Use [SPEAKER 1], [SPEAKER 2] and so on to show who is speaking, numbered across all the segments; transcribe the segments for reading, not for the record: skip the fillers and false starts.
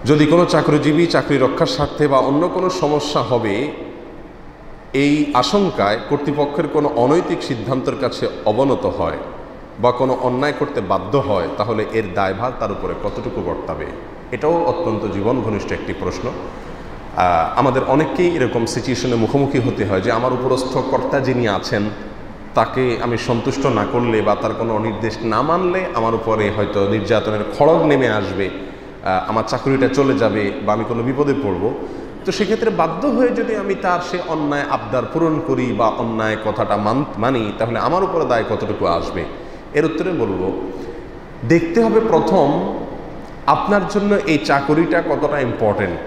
[SPEAKER 1] যদি কোনো চাকরিজীবী চাকরি রক্ষার স্বার্থে বা অন্য কোনো সমস্যা হবে এই আশঙ্কায় কর্তৃপক্ষের কোনো অনৈতিক সিদ্ধান্তের কাছে অবনত হয় বা কোনো অন্যায় করতে বাধ্য হয়, তাহলে এর দায়ভার তার উপরে কতটুকু বর্তাবে? এটাও অত্যন্ত জীবন ঘনিষ্ঠ একটি প্রশ্ন। আমাদের অনেককেই এরকম সিচুয়েশনে মুখোমুখি হতে হয় যে আমার উপরস্থ কর্তা যিনি আছেন তাকে আমি সন্তুষ্ট না করলে বা তার কোনো নির্দেশ না মানলে আমার উপরে হয়তো নির্যাতনের খড়গ নেমে আসবে, আমার চাকরিটা চলে যাবে বা আমি কোনো বিপদে পড়ব। তো সেক্ষেত্রে বাধ্য হয়ে যদি আমি তার সে অন্যায় আবদার পূরণ করি বা অন্যায় কথাটা মানি, তাহলে আমার উপরে দায় কতটুকু আসবে? এর উত্তরে বলবো, দেখতে হবে প্রথম আপনার জন্য এই চাকরিটা কতটা ইম্পর্টেন্ট।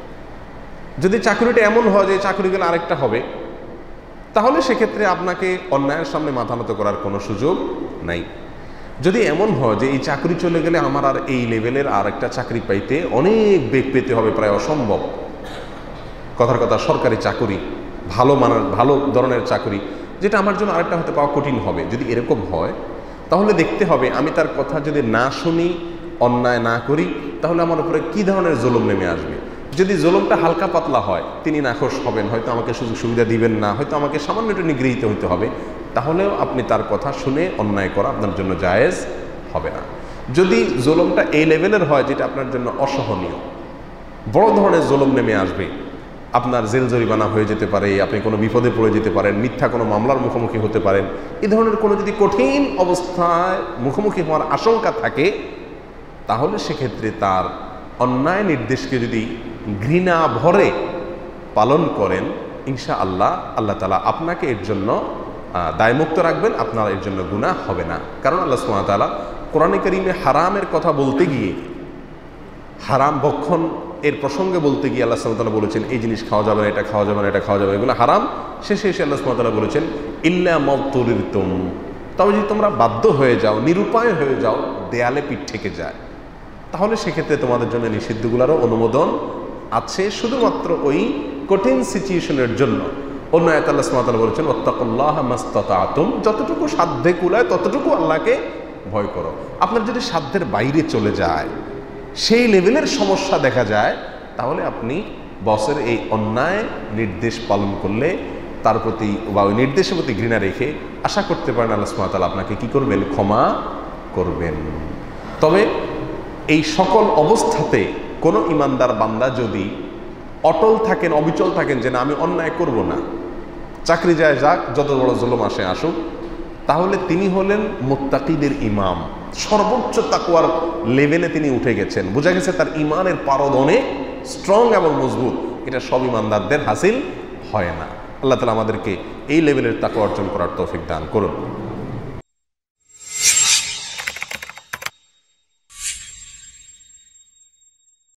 [SPEAKER 1] যদি চাকরিটা এমন হয় যে চাকরি গেলে আরেকটা হবে, তাহলে সেক্ষেত্রে আপনাকে অন্যায়ের সামনে মাথা নত করার কোনো সুযোগ নাই। যদি এমন হয় যে এই চাকরি চলে গেলে আমার আর এই লেভেলের আর একটা চাকরি পাইতে অনেক বেগ পেতে হবে, প্রায় অসম্ভব, কথার কথা সরকারি চাকরি, ভালো ধরনের চাকরি, যেটা আমার জন্য আরেকটা হতে পাওয়া কঠিন হবে, যদি এরকম হয় তাহলে দেখতে হবে আমি তার কথা যদি না শুনি, অন্যায় না করি, তাহলে আমার উপরে কী ধরনের জুলুম নেমে আসবে। যদি জুলুমটা হালকা পাতলা হয়, তিনি নাখোশ হবেন, হয়তো আমাকে সুযোগ সুবিধা দিবেন না, হয়তো আমাকে সামান্য একটু নিগৃহীত হতে হবে, তাহলেও আপনি তার কথা শুনে অন্যায় করা আপনার জন্য জায়েজ হবে না। যদি জুলুমটা এই লেভেলের হয় যেটা আপনার জন্য অসহনীয়, বড় ধরনের জুলুম নেমে আসবে, আপনার জেল জরিমানা হয়ে যেতে পারে, আপনি কোনো বিপদে পড়ে যেতে পারেন, মিথ্যা কোনো মামলার মুখোমুখি হতে পারেন, এই ধরনের কোনো যদি কঠিন অবস্থায় মুখোমুখি হওয়ার আশঙ্কা থাকে, তাহলে সেক্ষেত্রে তার অন্যায় নির্দেশকে যদি ঘৃণা ভরে পালন করেন, ইনশাআল্লাহ আল্লাহ তাআলা আপনাকে এর জন্য দায়মুক্ত রাখবেন, আপনার এর জন্য গুনাহ হবে না। কারণ আল্লাহ সুবহানাহু ওয়া তাআলা কোরআনে কারীমে হারামের কথা বলতে গিয়ে, হারাম ভক্ষণ এর প্রসঙ্গে বলতে গিয়ে আল্লাহ সুবহানাহু ওয়া তাআলা বলেছেন এই জিনিস খাওয়া যাবে না, এটা খাওয়া যাবে না, এটা খাওয়া যাবে, এগুলো হারাম। শেষে এসে আল্লাহ সুবহানাহু ওয়া তাআলা বলেছেন ইল্লা মাতুরিরতুম, তবে যদি তোমরা বাধ্য হয়ে যাও, নিরুপায় হয়ে যাও, দেয়ালে পিঠ ঠেকে যায়, তাহলে সেক্ষেত্রে তোমাদের জন্য নিষিদ্ধগুলোরও অনুমোদন আছে, শুধুমাত্র ওই কঠিন সিচুয়েশনের জন্য। অন্য আয়াতে আল্লাহ সুবহানাহু ওয়া তাআলা বলেছেন ওয়াত্তাকুল্লাহা মাসতাতাতুম, যতটুকু সাধ্যে কুলায় ততটুকু আল্লাহকে ভয় করো। আপনার যদি সাধ্যের বাইরে চলে যায়, সেই লেভেলের সমস্যা দেখা যায়, তাহলে আপনি বসের এই অন্যায় নির্দেশ পালন করলে তার প্রতি বা ওই নির্দেশের প্রতি ঘৃণা রেখে আশা করতে পারেন আল্লাহ সুবহানাহু ওয়া তাআলা আপনাকে কি করবেন? ক্ষমা করবেন। তবে এই সকল অবস্থাতে কোনো ইমানদার বান্দা যদি অটল থাকেন, অবিচল থাকেন যে না আমি অন্যায় করব না, চাকরি যায় যাক, যত বড় জুলুম আসে আসুক, তাহলে তিনি হলেন মুত্তাকিদের ইমাম, সর্বোচ্চ তাকওয়ার লেভেলে তিনি উঠে গেছেন। বোঝা গেছে তার ইমানের পারদ অনেক স্ট্রং এবং মজবুত। এটা সব ইমানদারদের হাসিল হয় না। আল্লাহ তাআলা আমাদেরকে এই লেভেলের তাকওয়া অর্জন করার তৌফিক দান করুন।